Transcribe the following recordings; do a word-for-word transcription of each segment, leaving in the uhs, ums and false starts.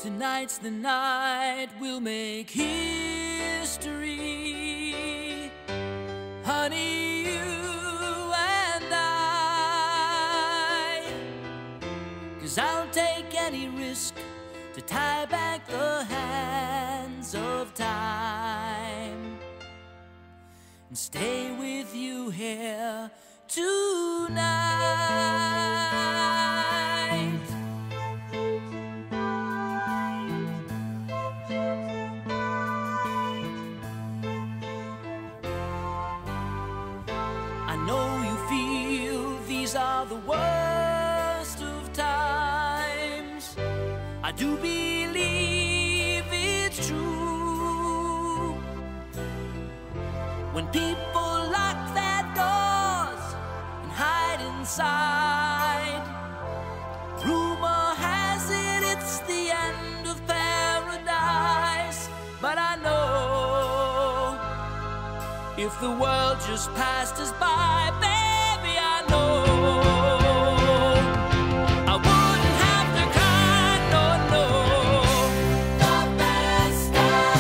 Tonight's the night we'll make history, honey, you and I. 'Cause I'll take any risk to tie back the hands of time and stay with you here tonight. I know you feel these are the worst of times. I do believe it's true. When people lock their doors and hide inside, rumor has it it's the end of paradise. But I know if the world just passed us by, baby, I know I wouldn't have to cry, no, no. The best of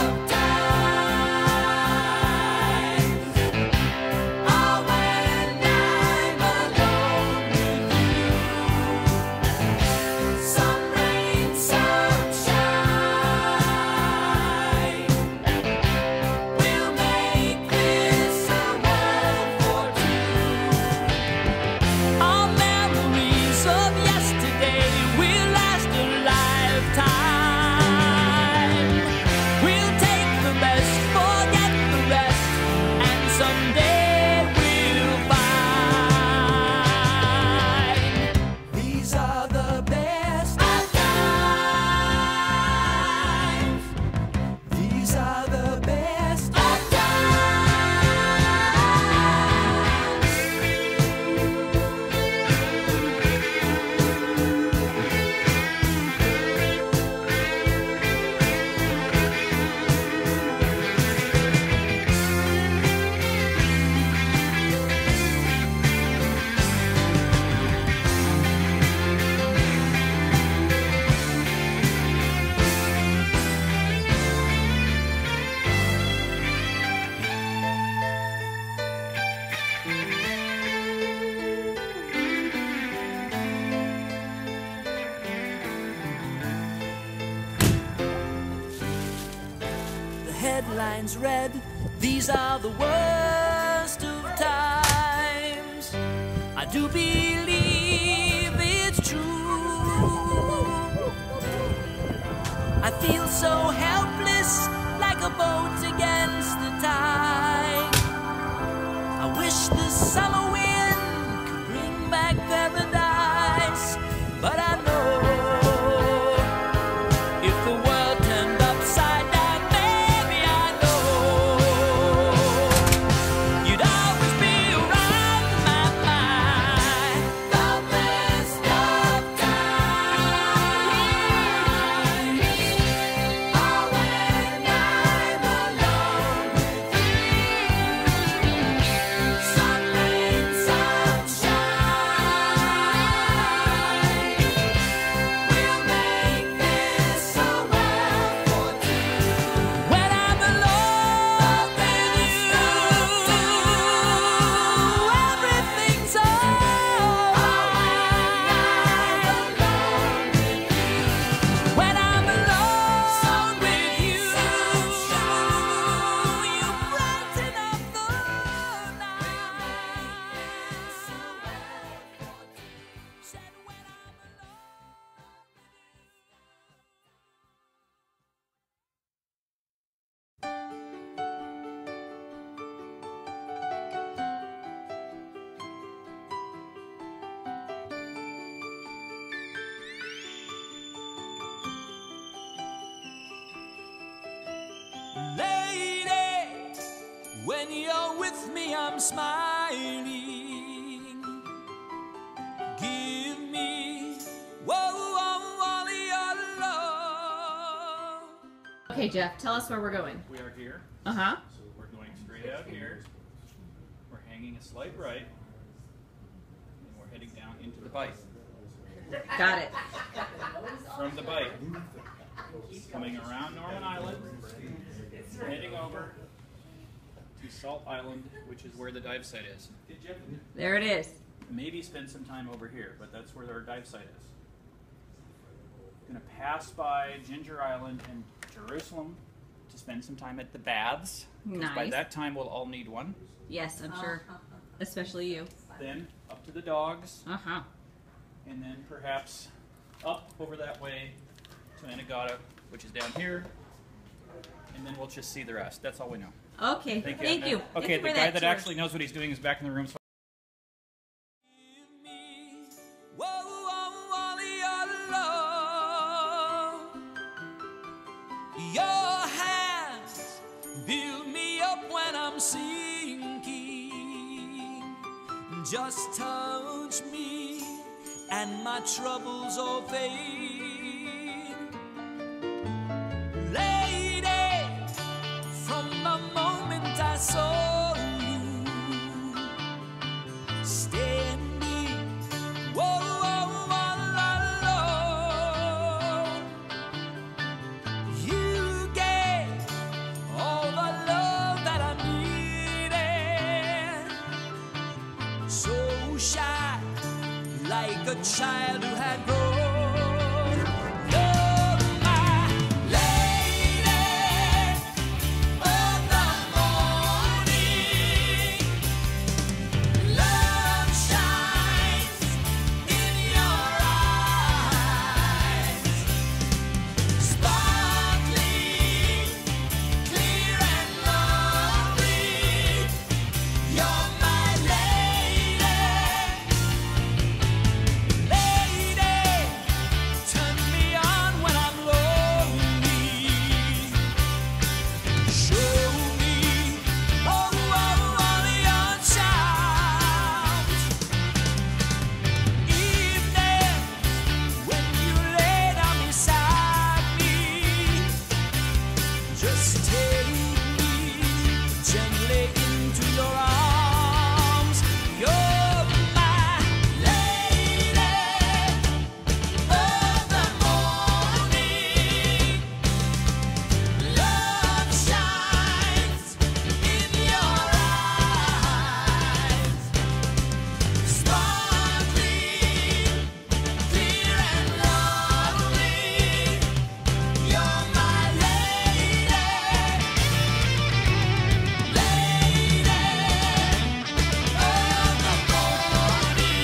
times are when I'm alone with you. Some rain, some shine, we'll make this a world for two. Our memories of yesterday will last a lifetime. We'll take the best, forget the rest, and someday we'll find these are the best of times. These are the best of The headlines read, these are the worst of times. I do believe it's true. I feel so helpless, like a boat against the tide. I wish the summer wind could bring back paradise. But I know if the world turned upside down, baby, I know you'd always be around my mind. The best of times are when I'm alone with you. Some rain, some shine, we'll make this a world for two. When I'm alone with you, everything's alright. When I'm alone with you, you brighten up the night. Said when I'm alone. Lady, when you're with me, I'm smiling. Give me, whoa, all your love. Okay, Jeff, tell us where we're going. We are here, Uh-huh. so we're going straight out here. We're hanging a slight right, and we're heading down into the bite. Got it. From the bite, coming around Norman Island, heading over to Salt Island, which is where the dive site is. There it is. Maybe spend some time over here, but that's where our dive site is. Going to pass by Ginger Island and Jerusalem to spend some time at the baths. Nice. By that time, we'll all need one. Yes, I'm sure. Especially you. Then up to the dogs, Uh-huh. and then perhaps up over that way to Anegada, which is down here, and then we'll just see the rest. That's all we know. Okay, Thank you. thank you. Okay, Thank you the for guy that tour. actually knows what he's doing is back in the room. So Whoa, whoa, all your love. Your hands build me up when I'm sinking. Just touch me and my troubles all fade. Lady, from the moment I saw you standing, whoa, whoa, all alone, you gave all the love that I needed. So shy, like a child who had grown. You're my lady of the morning. Love shines in your eyes, sparkling, clear and lovely. You're my lady, lady. Turn me on when I'm lonely. Show me, oh, oh, all your charms. Evenings when you lay down beside me, just take me gently into your arms. You're my lady of the morning. Love shines in your eyes, sparkling, clear and lovely. You're my lady, lady of the morning.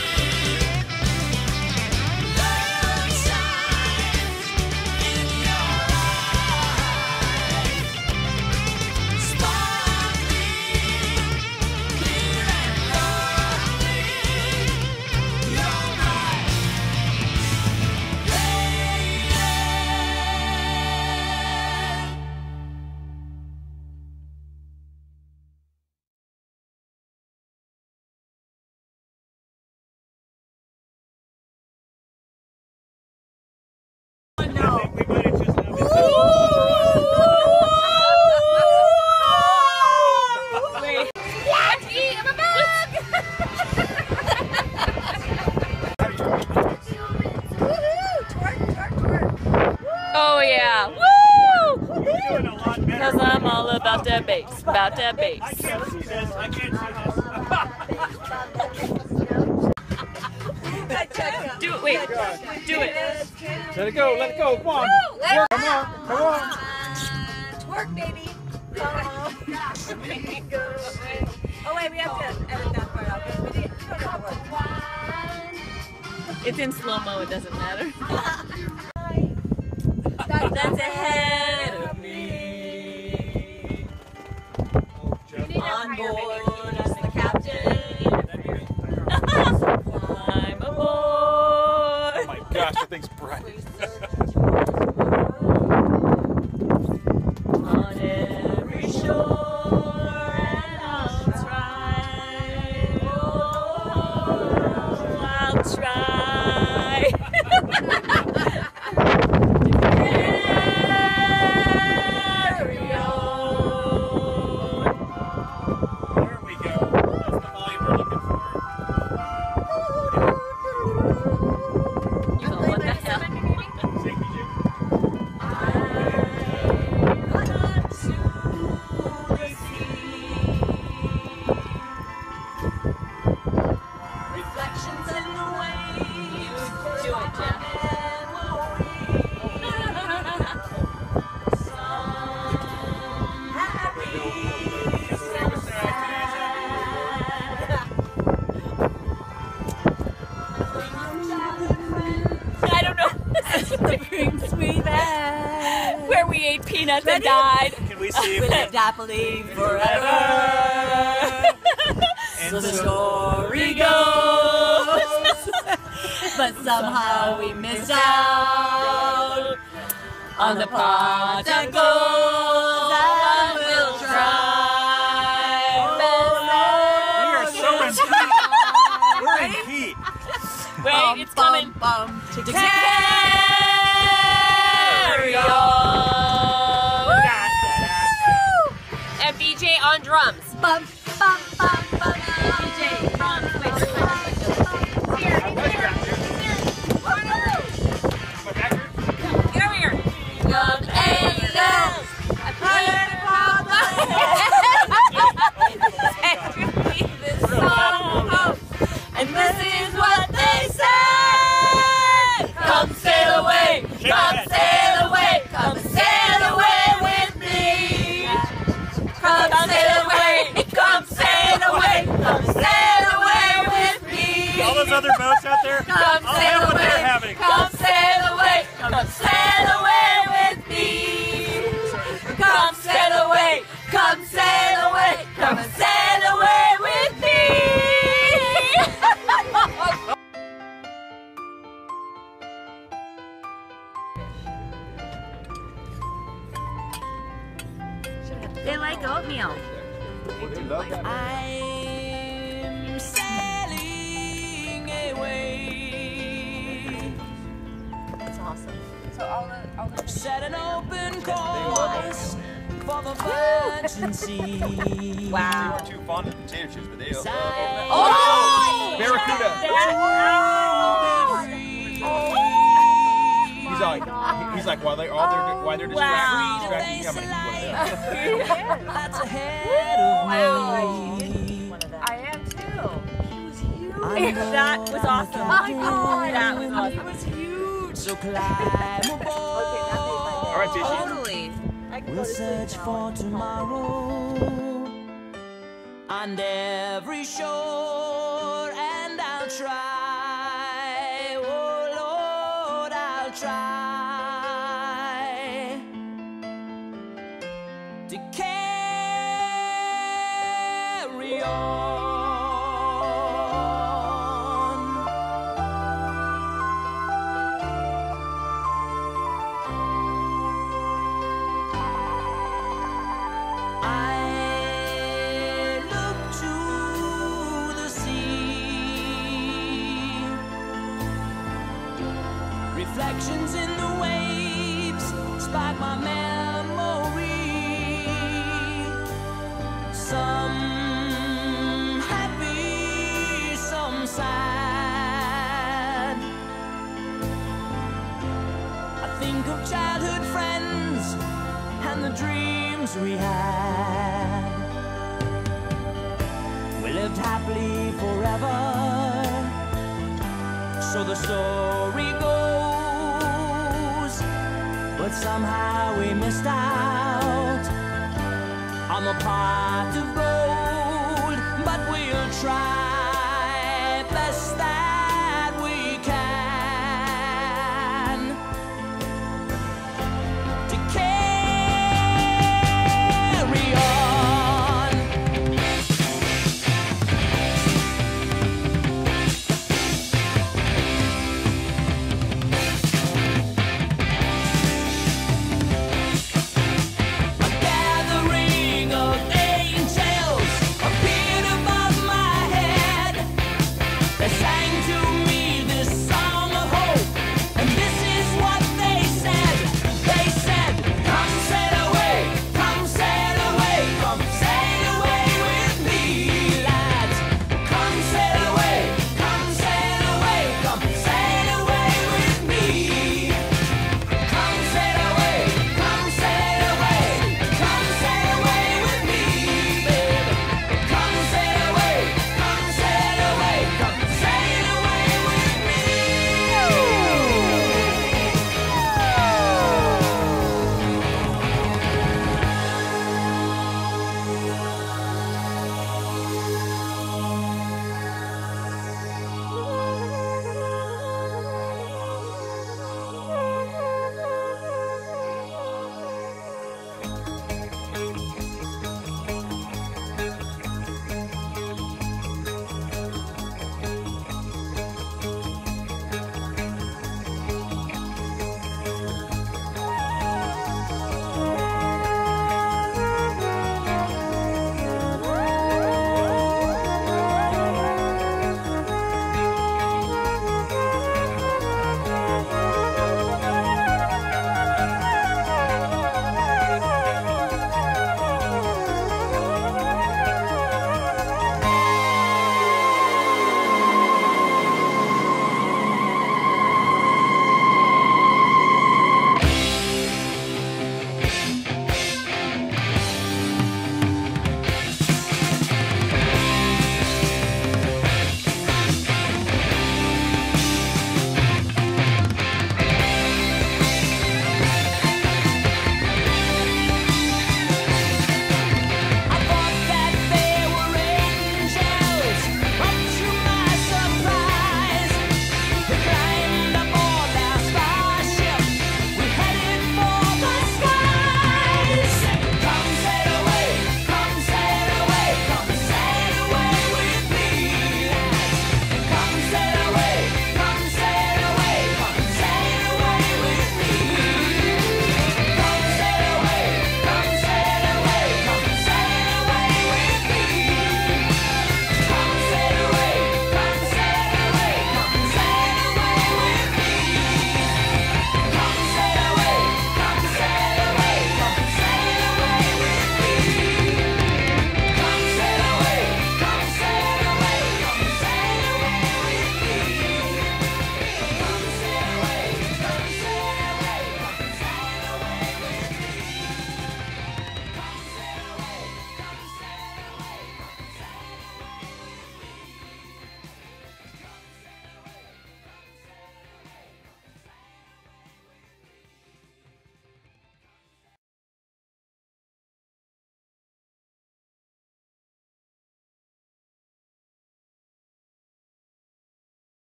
Love shines in your eyes, sparkling, clear and lovely. You're my lady. Wait. Oh yeah, woo! you're doing a lot better. Cause I'm all about that bass, about that I bass. can't see this. I can't see Do it, wait, do it. this. Let it go. Let it go. Come on. Let Come on. Come on. Twerk, baby. Oh, oh wait, we have to edit that part out because we didn't. We don't know the words. It's in slow-mo, it doesn't matter. That's, That's ahead of me. On board as the captain. I'm aboard. Oh my gosh, that thing's bright. On every shore, and I'll try. Oh, I'll try. place we've had, where we ate peanuts and died. Can we see We if lived happily forever. and So the so- story goes, but somehow we missed out on the part that goes. I will try. We are so in heat. We're in heat. Wait, it's coming. Bum, To carry on. And B J on drums. bum, bum, bum, bum. B J, drums. Wait, wait, Get over here. Young angels, I heard about this song of hope. And this is what they say. Come sail away, come sail away, come sail away with me. Come sail away, come sail away, come sail away with me. All those other boats out there, Come I'll sail have what away, they're having. come sail away, come sail away with me. Come sail away, come sail away, come sail away with me. They like oatmeal. I'm sailing away. That's awesome. So all the, all the Set an open course for the virgin sea. Wow. Too fond of potato chips, but they. Oh! Barracuda. He's He's like, he's like, while they all they're while they're Wow. distracted, distracting, I'm gonna eat one of them. That's ahead of me. I am too. That was awesome. Oh my God. That was It awesome. was huge, so climb aboard. All right, Fishy. Totally. We'll search for tomorrow on every shore, and I'll try. Oh Lord, I'll try to carry on. I look to the sea, reflections in the waves spark my memory. Some happy, some sad. I think of childhood friends and the dreams we had. We lived happily forever, so the story goes. But somehow we missed out on the pot of gold. But we'll try best that we can to carry on. A gathering of angels appeared above my head.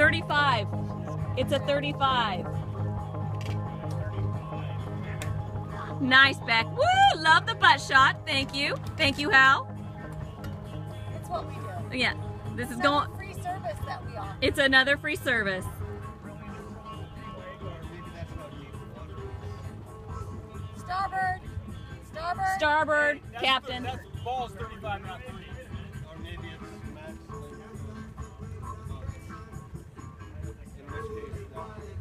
thirty-five. It's a thirty-five. Nice, Beck. Woo! Love the butt shot. Thank you. Thank you, Hal. It's what we do. Yeah. This is It's going. a free service that we offer. It's another free service. Starboard. Starboard. Starboard, That's Captain. The, that's ball's thirty-five, not thirty. Or maybe it's max. In this case, no.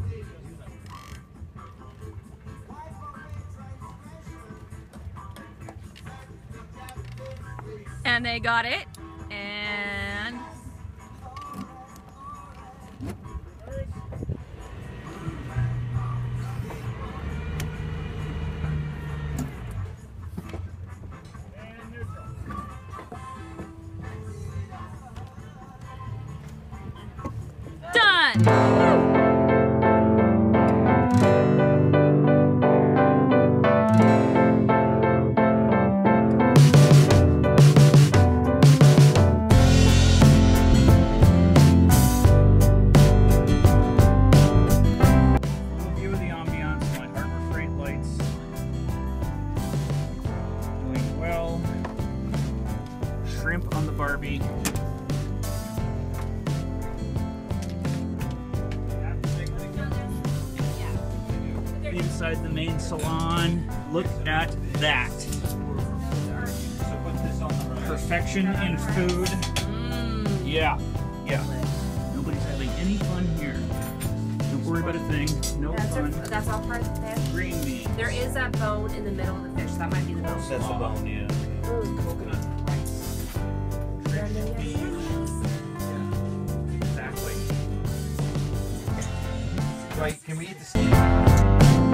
And they got it. And done. View of the ambiance, my Harbor Freight lights doing well. Shrimp on the Barbie. Inside the main salon, look at that. Perfection in food. Yeah, yeah. Nobody's having any fun here. Don't worry about a thing. No That's, fun. a, that's all part of the fish. Green beans. There is that bone in the middle of the fish. That might be the bone. That's the bone, yeah. Coconut rice. Rich beans. Exactly. Right, can we eat the steak?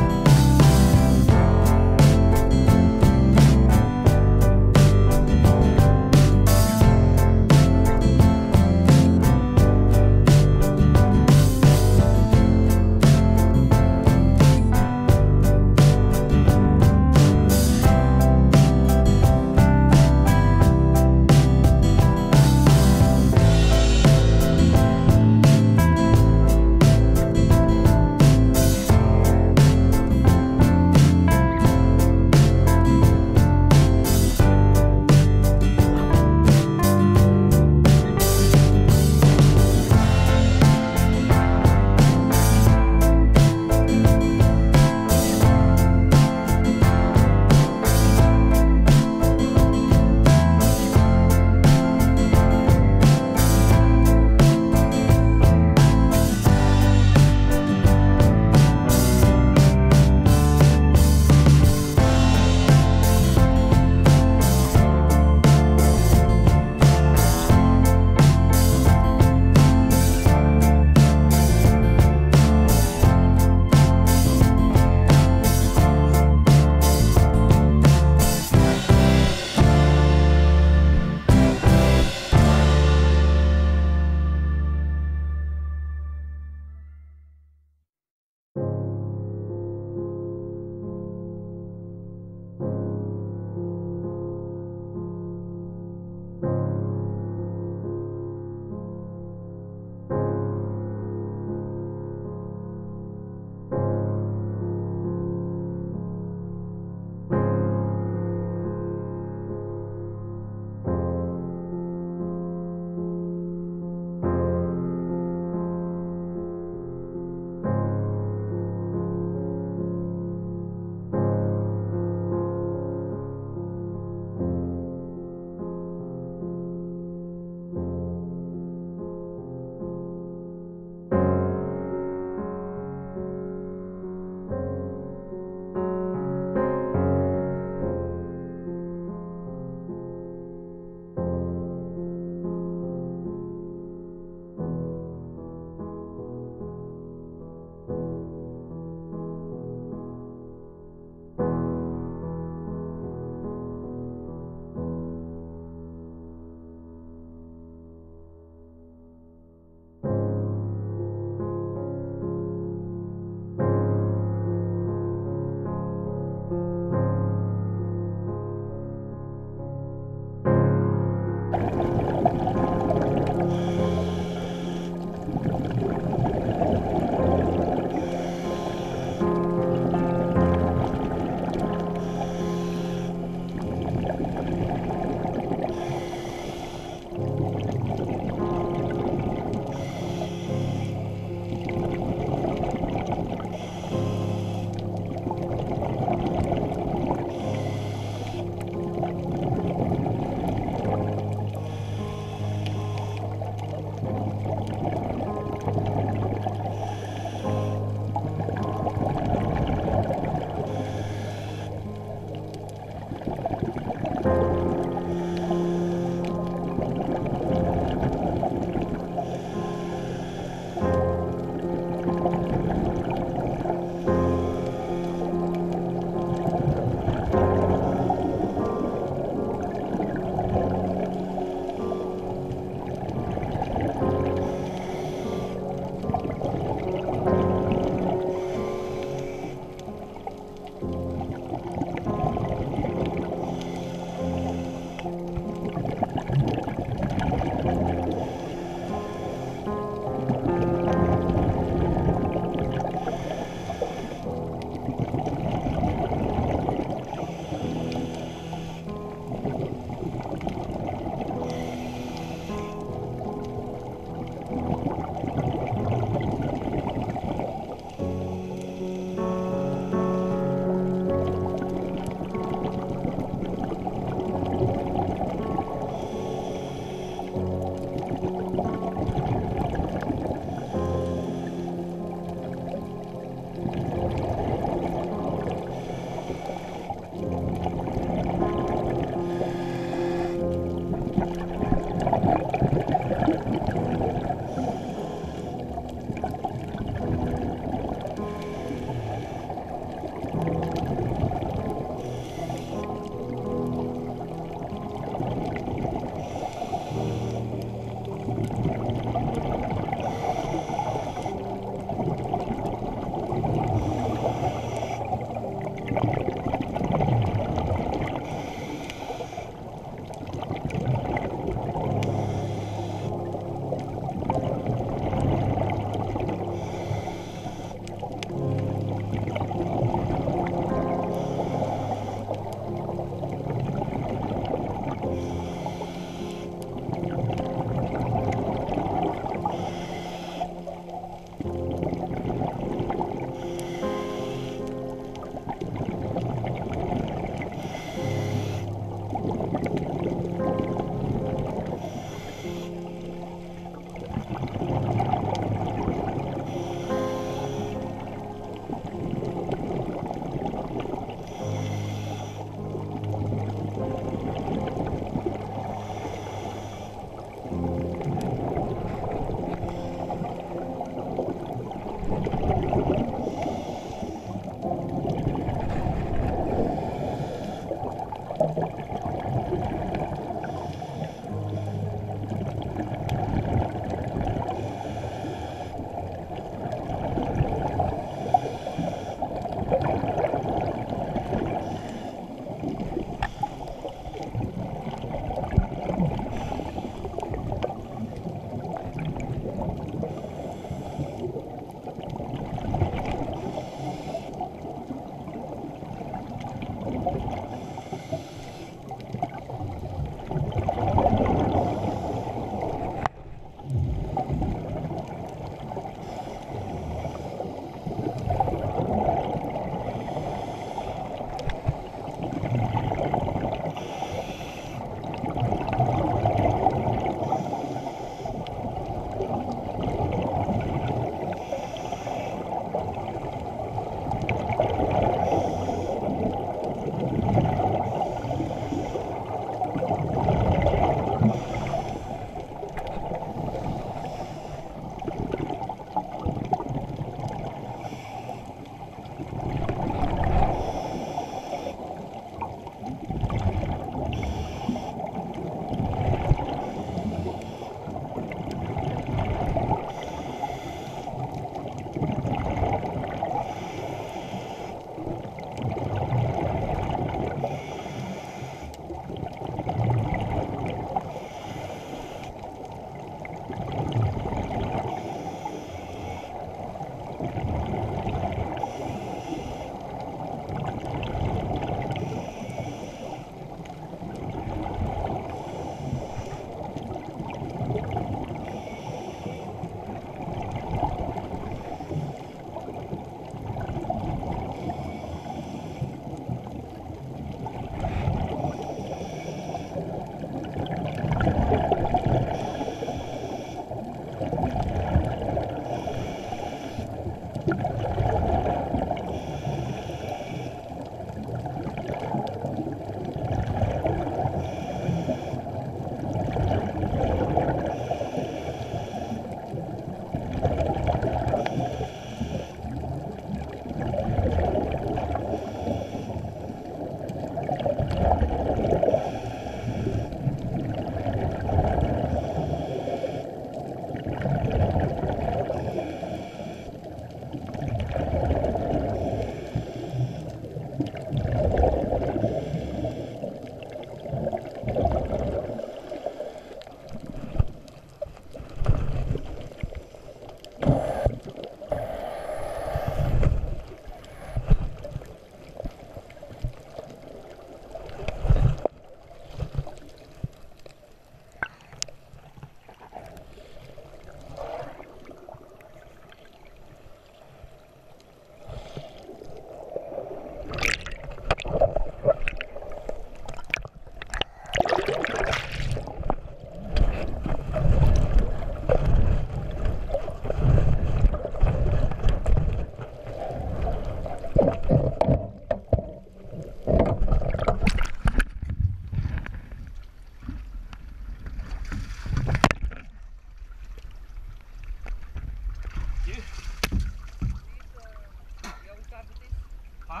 Huh?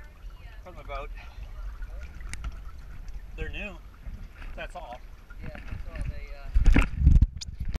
From the boat. They're new. That's all. Yeah.